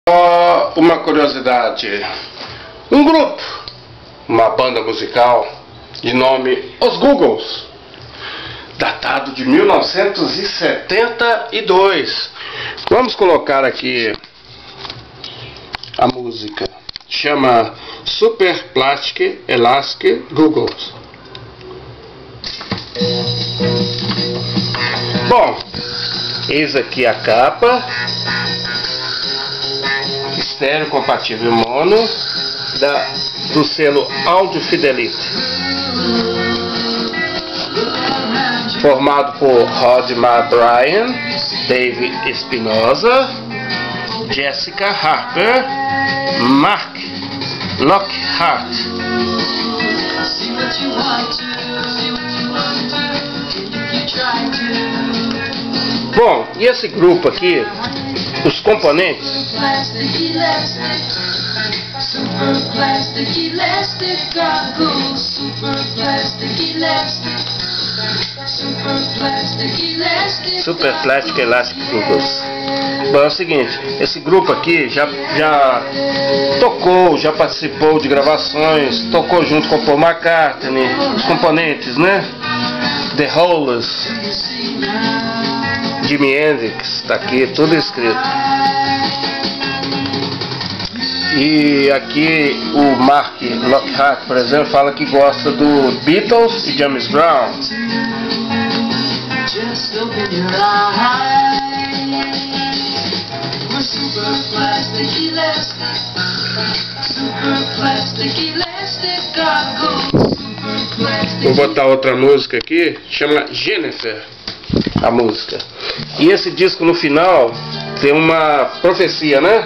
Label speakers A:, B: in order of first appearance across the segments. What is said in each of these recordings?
A: Só uma curiosidade: um grupo, uma banda musical de nome Os Googles, datado de 1972. Vamos colocar aqui a música. Chama Super Plastic Elastic Googles. Bom, eis aqui a capa. Estéreo compatível mono do selo Audio Fidelity, formado por Rodmar Bryan, Dave Espinosa, Jessica Harper, Mark Lockhart. Bom, e esse grupo aqui, os componentes, Super Plastic Elastic Googles. Bom, é o seguinte, esse grupo aqui já tocou, já participou de gravações, tocou junto com Paul McCartney, os componentes, né? The Hollies, Jimi Hendrix, tá aqui tudo escrito. E aqui o Mark Lockhart, por exemplo, fala que gosta do Beatles e James Brown. Vou botar outra música aqui, chama Jennifer, a música. E esse disco no final tem uma profecia, né?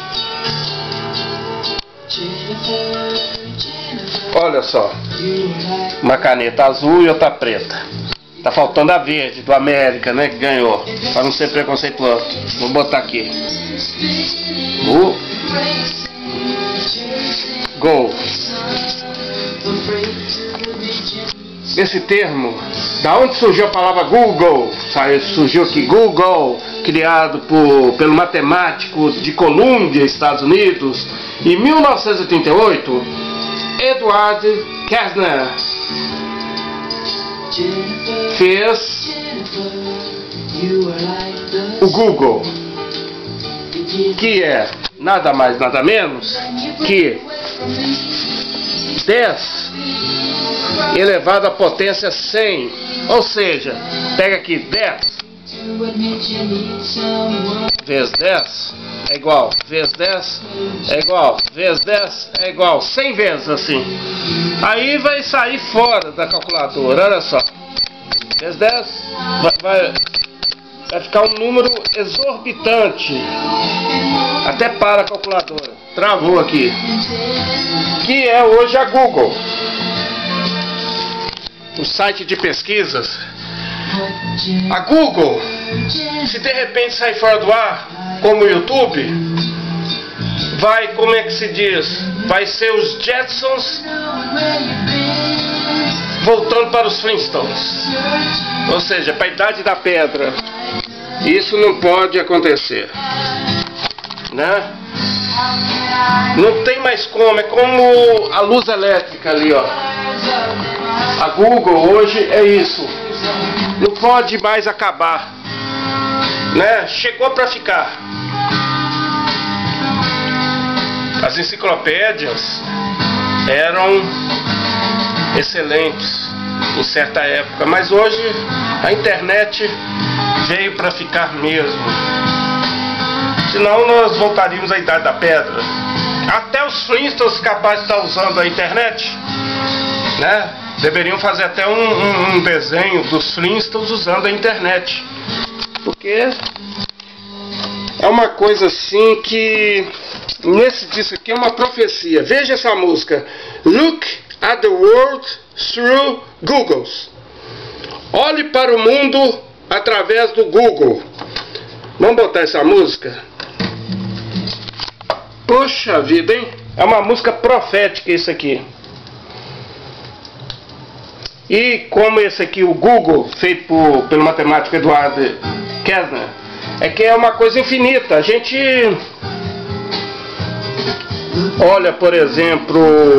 A: Olha só, uma caneta azul e outra preta. Tá faltando a verde do América, né, que ganhou, para não ser preconceituoso. Vou botar aqui o Go. Esse termo, da onde surgiu a palavra Google? Surgiu aqui Google, criado pelo matemático de Columbia, Estados Unidos, em 1938, Edward Kastner fez o Google, que é nada mais nada menos que 10 elevado à potência 100, ou seja, pega aqui 10 vezes 10 é igual, vezes 10 é igual, vezes 10 é igual, 100 vezes assim. Aí vai sair fora da calculadora, olha só, vezes 10 vai ficar um número exorbitante, até para a calculadora, travou aqui, que é hoje a Google, o site de pesquisas. A Google, se de repente sair fora do ar, como o YouTube, vai, como é que se diz, vai ser os Jetsons voltando para os Flintstones, ou seja, para a Idade da Pedra. Isso não pode acontecer, né? Não tem mais como, é como a luz elétrica ali, ó. A Google hoje é isso, não pode mais acabar, né? Chegou para ficar. As enciclopédias eram excelentes em certa época, mas hoje a internet veio para ficar mesmo. Senão nós voltaríamos à Idade da Pedra. Até os Flintstones capazes de estar usando a internet, né? Deveriam fazer até um desenho dos Flintstones usando a internet, porque é uma coisa assim que nesse disco aqui é uma profecia. Veja essa música, Look at the World Through Googles. Olhe para o mundo através do Google. Vamos botar essa música? Poxa vida, hein? É uma música profética isso aqui. E como esse aqui, o Google, feito pelo matemático Edward Kastner, é que é uma coisa infinita. A gente Olha, por exemplo,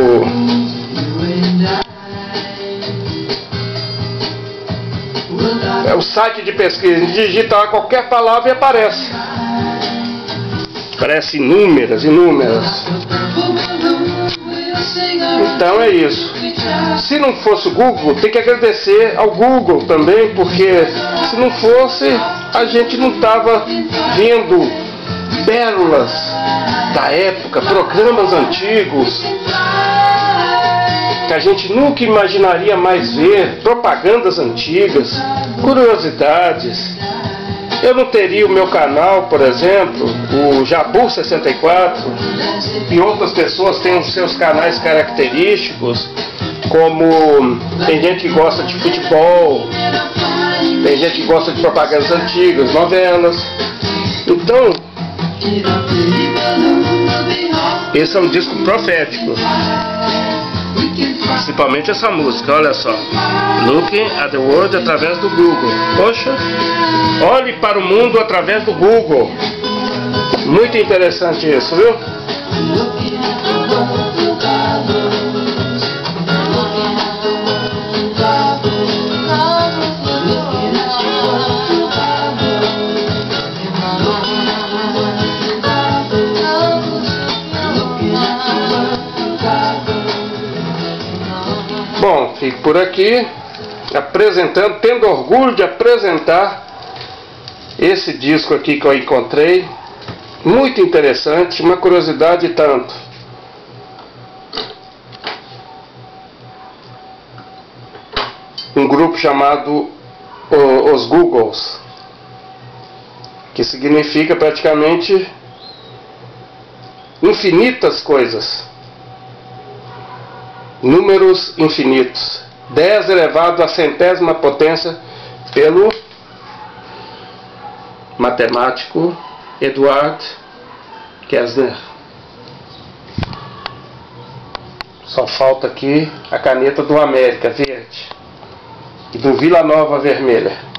A: o site de pesquisa, digita lá qualquer palavra e aparece. Aparece inúmeras. Então é isso. Se não fosse o Google, tem que agradecer ao Google também, porque se não fosse, a gente não estava vendo pérolas da época, programas antigos que a gente nunca imaginaria mais ver, propagandas antigas, curiosidades. Eu não teria o meu canal, por exemplo, o Jabu 64, e outras pessoas têm os seus canais característicos, como tem gente que gosta de futebol, tem gente que gosta de propagandas antigas, novelas. Então, esse é um disco profético, principalmente essa música, olha só, Looking at the World através do Google. Poxa, olhe para o mundo através do Google. Muito interessante isso, viu? Bom, fico por aqui apresentando, tendo orgulho de apresentar esse disco aqui que eu encontrei, muito interessante, uma curiosidade tanto. Um grupo chamado Os Googles, que significa praticamente infinitas coisas. Números infinitos, 10 elevado à centésima potência, pelo matemático Edward Kessler. Só falta aqui a caneta do América verde e do Vila Nova vermelha.